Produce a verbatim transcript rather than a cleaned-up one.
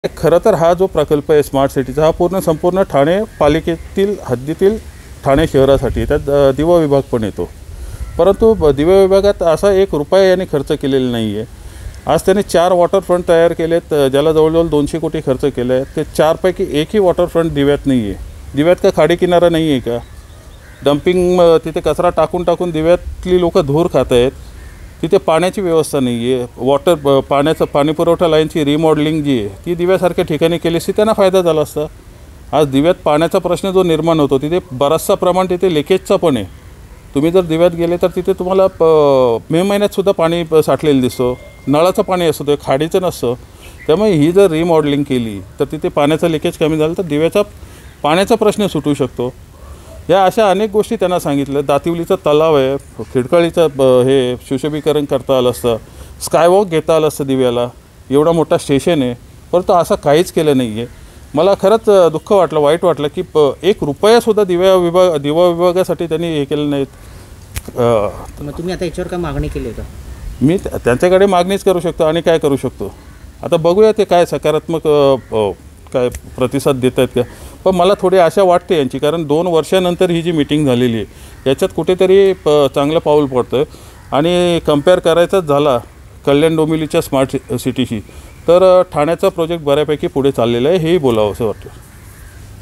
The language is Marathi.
खरं तर हा जो प्रकल्प आहे स्मार्ट सिटीचा, हा पूर्ण संपूर्ण ठाणे पालिकेतील हद्दीतील ठाणे शहरासाठी त्यात दिवा विभाग पण येतो. परंतु दिवा विभागात असा एक रुपया यांनी खर्च केलेला नाही आहे. आज त्यांनी चार वॉटरफ्रंट तयार केलेत, ज्याला जवळजवळ दोनशे कोटी खर्च केला आहे. ते चारपैकी एकही वॉटरफ्रंट दिव्यात नाही आहे. दिव्यात का खाडी किनारा नाही आहे का? डम्पिंग तिथे कचरा टाकून टाकून दिव्यातली लोक धूर खात आहेत. तिथे पाण्याची व्यवस्था नाही आहे. वॉटर पाण्याचं पाणीपुरवठा लाईनची रिमॉडेलिंग जी आहे ती दिव्यासारख्या ठिकाणी केली असती त्यांना फायदा झाला असता. आज दिव्यात पाण्याचा प्रश्न जो निर्माण होतो तिथे बराचसा प्रमाण तिथे लिकेजचा पण आहे. तुम्ही जर दिव्यात गेले तर तिथे तुम्हाला मे महिन्यातसुद्धा पाणी साठलेलं दिसतो. नळाचं पाणी असतं, ते खाडीचं नसतं. त्यामुळे ही जर रिमॉडेलिंग केली तर तिथे पाण्याचं लिकेज कमी झालं तर दिव्याचा पाण्याचा प्रश्न सुटू शकतो. या अशा अनेक गोष्टी त्यांना सांगितलं. दातिवलीचा तलाव आहे, खिडकाळीचं हे सुशोभीकरण करता आलं असतं, स्कायवॉक घेता आलं असतं दिव्याला, एवढा मोठा स्टेशन आहे. परंतु असं काहीच केलं नाही आहे. मला खरंच दुःख वाटलं, वाईट वाटलं की प एक रुपयासुद्धा दिव्या विभाग दिवा विभागासाठी त्यांनी हे केलं नाहीत. मग तुम्ही आता याच्यावर काय मागणी केली होतं? मी त्यांच्याकडे मागणीच करू शकतो आणि काय करू शकतो. आता बघूया ते काय सकारात्मक काय प्रतिसाद देत आहेत का. पण मला थोडी आशा वाटते यांची, कारण दोन वर्षानंतर ही जी मीटिंग झालेली आहे याच्यात कुठेतरी प चांगलं पाऊल पडतं. आणि कंपेअर करायचाच झाला कल्याण डोंबिवलीच्या स्मार्ट सिटीशी तर ठाण्याचा प्रोजेक्ट बऱ्यापैकी पुढे चाललेला आहे, हेही बोलावं असं वाटतं.